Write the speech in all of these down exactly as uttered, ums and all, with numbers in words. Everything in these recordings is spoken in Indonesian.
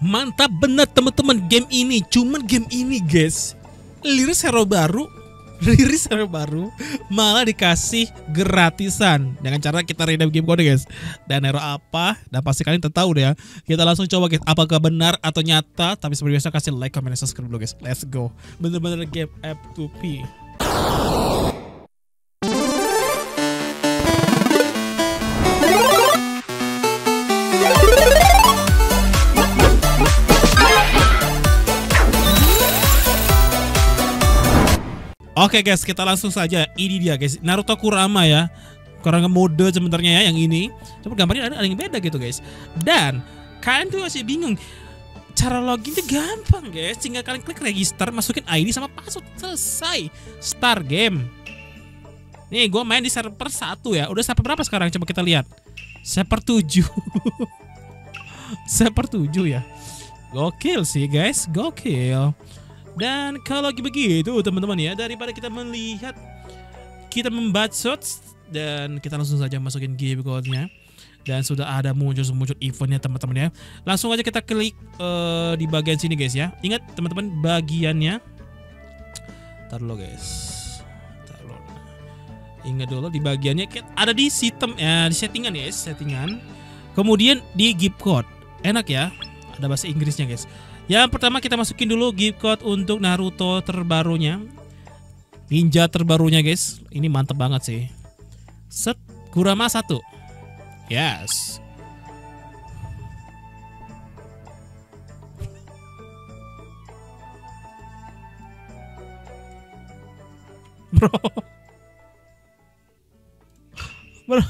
Mantap bener teman-teman game ini. Cuman game ini guys, liris hero baru, liris hero baru malah dikasih gratisan dengan cara kita redeem game code guys. Dan hero apa? Dan pasti kalian tahu deh ya. Kita langsung coba guys, apakah benar atau nyata. Tapi seperti biasa kasih like, comment, dan subscribe dulu guys. Let's go. Bener-bener game F two P. Oke okay guys, kita langsung saja. Ini dia guys, Naruto Kurama ya. Kurang mode sebenarnya ya yang ini. Coba gambarnya ada, ada yang beda gitu guys. Dan kalian tuh masih bingung. Cara loginnya gampang guys. Tinggal kalian klik register, masukin I D sama password, selesai. Start game. Nih gue main di server satu ya. Udah server berapa sekarang? Coba kita lihat. Server tujuh. Server tujuh ya. Gokil sih guys, gokil. Dan kalau begitu teman-teman ya, daripada kita melihat, kita membacot, dan kita langsung saja masukin game code-nya. Dan sudah ada muncul-muncul eventnya teman-teman ya. Langsung aja kita klik uh, di bagian sini guys ya. Ingat teman-teman bagiannya. Taruh guys. Taruh. Ingat dulu di bagiannya ada di sistem ya, di settingan ya, settingan. Kemudian di gift code. Enak ya. Ada bahasa Inggrisnya guys. Yang pertama kita masukin dulu gift code untuk Naruto terbarunya, ninja terbarunya guys. Ini mantep banget sih. Set, Kurama satu. Yes. Bro. Bro.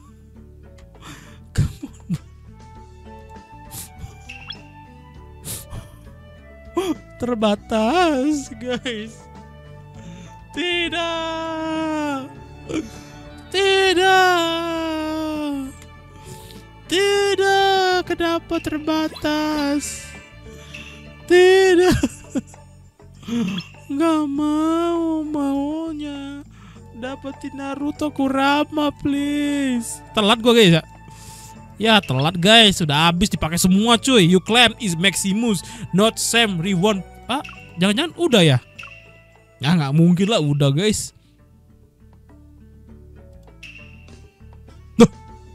Terbatas guys. Tidak. Tidak. Tidak. Kenapa terbatas? Tidak. Gak mau. Maunya dapetin Naruto Kurama please. Telat gue guys ya. Ya telat guys, sudah habis dipakai semua cuy. You claim is Maximus, not Sam Reborn. Ah, jangan-jangan udah ya? Ya nggak mungkin lah udah guys. Duh.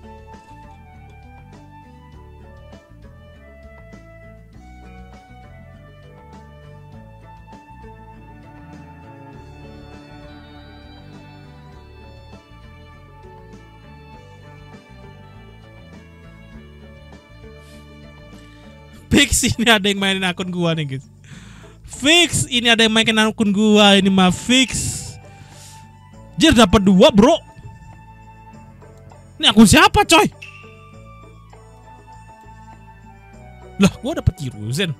Fix ini ada yang mainin akun gua nih guys. Fix ini ada yang mainin akun gua ini mah fix. Jir dapat dua bro. Ini akun siapa coy? Lah gua dapet Hiruzen.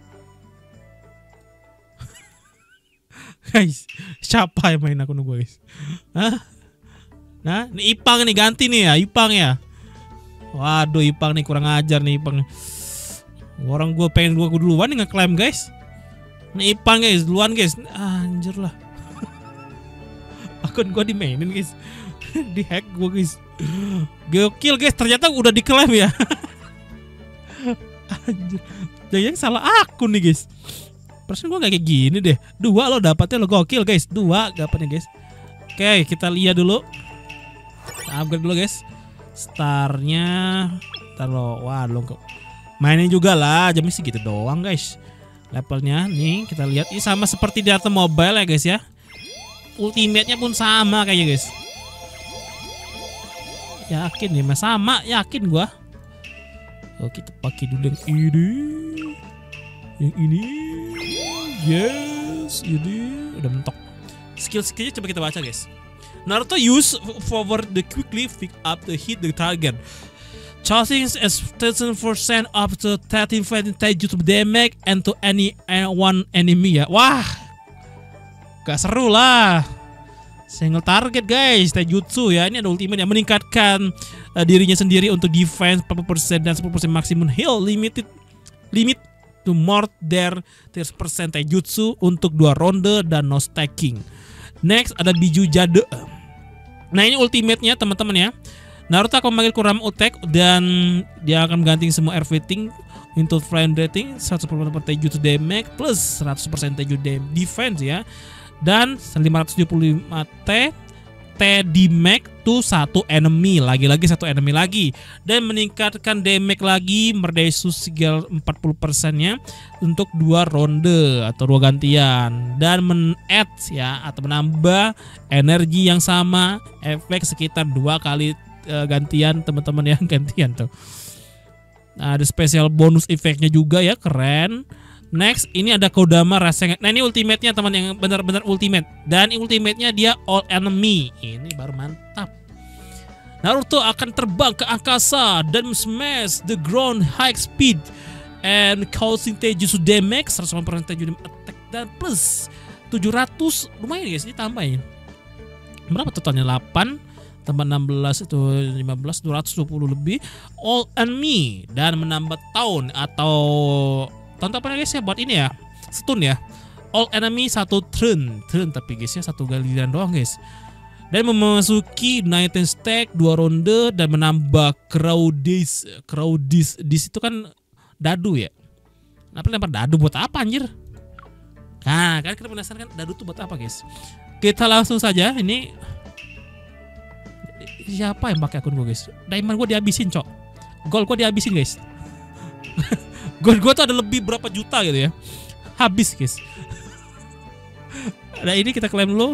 Guys, siapa yang main akun gua guys? Hah? Nah, ini Ipang nih ganti nih ya, Ipang ya. Waduh Ipang nih kurang ajar nih Ipang. Orang gue pengen gue duluan nih ngeklaim guys. Nih Ipang guys, duluan guys. Anjir lah. Akun gue dimainin guys. Di hack gue guys. Gokil guys, ternyata udah diklaim ya. Anjir. Jangan salah akun nih guys. Perasaan gue gak kayak gini deh. Dua lo dapatnya lo gokil guys. Dua dapatnya guys. Oke kita lihat dulu. Kita upgrade dulu guys. Starnya taruh. Wah lo kok mainin juga lah, jamnya sih gitu doang guys. Levelnya nih kita lihat, ini sama seperti di Data Mobile ya guys ya. Ultimate-nya pun sama kayaknya guys. Yakin nih, mas sama, yakin gua. Oke kita pakai dulu yang ini, yang ini, yes, ini udah mentok. Skill-skillnya coba kita baca guys. Naruto use forward the quickly pick up to hit the target. Charging as thirteen percent up to thirteen taijutsu damage and to any one enemy ya. Wah, gak seru lah. Single target guys, taijutsu ya. Ini ada ultimate yang meningkatkan uh, dirinya sendiri untuk defense empat puluh persen dan sepuluh persen maximum heal limited limit to more than thirty percent taijutsu untuk dua ronde dan no stacking. Next ada Biju Jade. Nah ini ultimate-nya teman-teman ya. Naruto akan memanggil Kurama Attack dan dia akan mengganti semua everything Into friend rating seratus persen Teju to damage plus seratus persen Teju defense ya. Dan lima ratus tujuh puluh lima T T damage to satu enemy, lagi-lagi satu enemy lagi, dan meningkatkan damage lagi Merdesus skill empat puluh persen-nya untuk dua ronde atau dua gantian, dan men-add ya atau menambah energi yang sama efek sekitar dua kali uh, gantian teman-teman ya, gantian tuh. Nah, ada special bonus efeknya juga ya, keren. Next, ini ada Kodama Rasengan. Nah, ini ultimate-nya teman, yang benar-benar ultimate. Dan ultimate-nya dia all enemy. Ini baru mantap. Naruto akan terbang ke angkasa dan smash the ground high speed and causing Teijutsu damage seratus persen Teijutsu attack dan plus tujuh ratus. Lumayan guys, ini tambahin. Berapa totalnya? delapan tambah enam belas itu lima belas, dua ratus dua puluh lebih all enemy, dan menambah tahun atau tonton apa guys ya buat ini ya, stun ya, all enemy satu turn turn tapi guys ya satu galian doang guys, dan memasuki nineteen stack dua ronde dan menambah crowdis crowdis di situ kan dadu ya. Kenapa lempar dadu buat apa anjir? Nah kan kita penasaran kan dadu tuh buat apa guys? Kita langsung saja, ini siapa yang pakai akun gue guys? Diamond gue dihabisin cok, gold gue dihabisin guys. Gold gue tuh ada lebih berapa juta gitu ya, habis guys. Nah ini kita klaim dulu.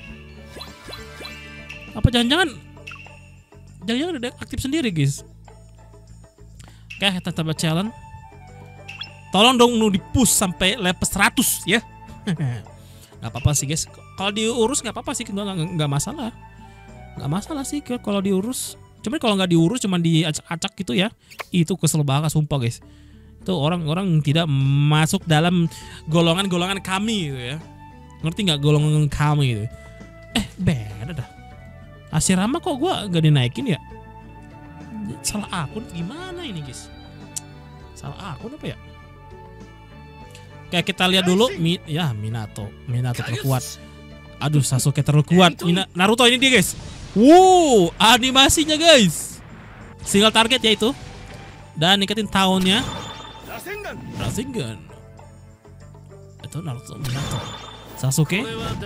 Apa jangan-jangan jangan-jangan udah aktif sendiri guys. Oke, kita coba challenge. Tolong dong di push sampai level seratus ya. Gak apa-apa sih guys, kalau diurus gak apa-apa sih, nggak nggak masalah, nggak masalah sih kalau diurus. Cuman kalau nggak diurus, cuman diacak-acak gitu ya, itu kesel banget sumpah guys. Itu orang-orang tidak masuk dalam golongan-golongan kami gitu ya. Ngerti nggak golongan kami gitu? Eh beda dah. Hashirama kok gua nggak dinaikin ya? Salah akun gimana ini guys? Salah akun apa ya? Kayak kita lihat dulu, Mi, ya Minato, Minato terkuat. Aduh Sasuke terlalu kuat. Mina, Naruto ini dia guys. Wow, animasinya guys. Single target ya itu. Dan ningkatin tahunnya. Rasengan. Itu Naruto, Minato, Sasuke.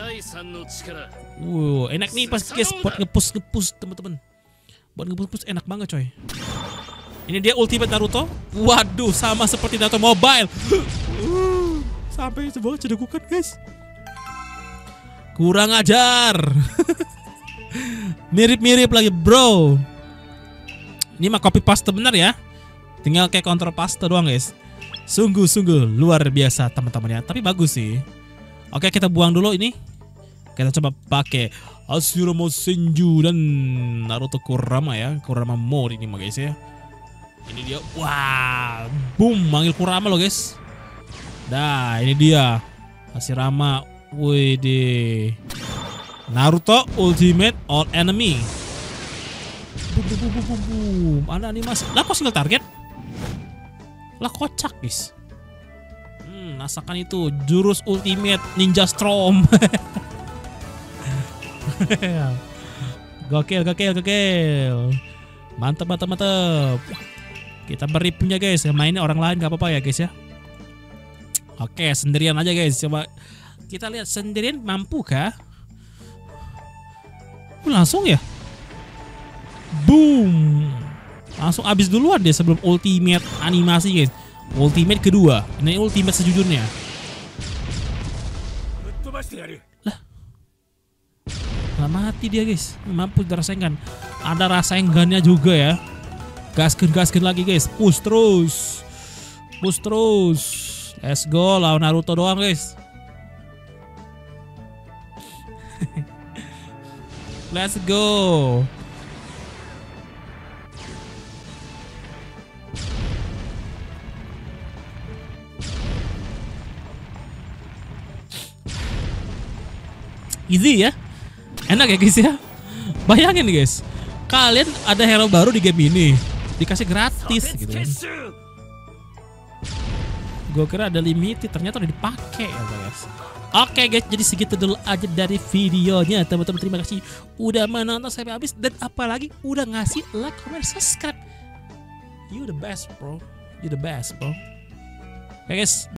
Wow, enak nih pas guys buat ngepush ngepush teman-teman. Buat ngepush enak banget coy. Ini dia ultimate Naruto. Waduh, sama seperti Naruto Mobile. Sampai sebuah cedegukan guys. Kurang ajar. Mirip-mirip lagi bro. Ini mah copy paste bener ya. Tinggal kayak kontrol paste doang guys. Sungguh-sungguh luar biasa teman-teman ya. Tapi bagus sih. Oke, kita buang dulu ini. Kita coba pakai Hashirama Senju dan Naruto Kurama ya. Kurama mode ini mah guys ya. Ini dia. Wah, boom, manggil Kurama loh guys. Dah, ini dia Hashirama. Wede. Naruto Ultimate All Enemy. Boom, boom, boom, boom, boom. Ada animasi. Lah kok single target? Lah kocak guys. Hmm, rasakan itu jurus ultimate Ninja Storm. Gokil, gokil, gokil. Mantap, mantap, mantap. Kita beri punya guys. Mainnya orang lain gak apa-apa ya guys ya. Oke, sendirian aja guys. Coba kita lihat sendirian mampu kah? Langsung ya. Boom. Langsung habis duluan deh sebelum ultimate animasi guys. Ultimate kedua. Ini ultimate sejujurnya. Lah. Lah mati dia guys. Mampu dirasakan. Ada Rasengannya juga ya. Gaskin gaskin lagi guys. Push terus. Push terus. Let's go. Lawan Naruto doang guys. Let's go. Easy ya. Enak ya guys ya. Bayangin nih guys, kalian ada hero baru di game ini dikasih gratis gitu kan. Gue kira ada limited, ternyata udah dipakai ya guys. Oke guys, jadi segitu dulu aja dari videonya teman-teman. Terima kasih udah menonton sampai habis, dan apalagi udah ngasih like, comment, subscribe. You the best bro. You the best, bro. Oke guys,